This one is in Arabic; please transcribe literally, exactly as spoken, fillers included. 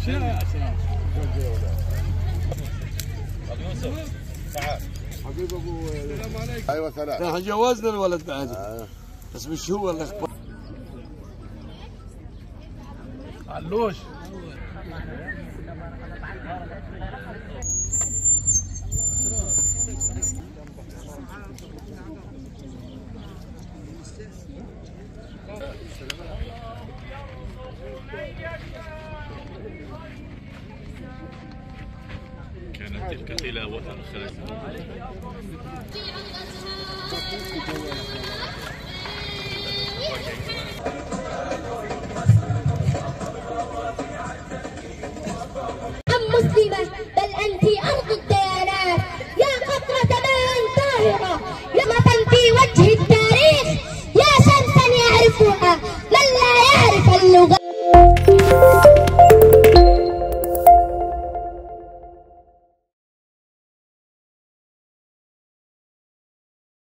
يوسف تعال حبيب ابو السلام عليكم. ايوه سلام. احنا جوزنا الولد بعد آه. بس مش هو الاخبار. علوش كانت تلك تلاوة خالدة.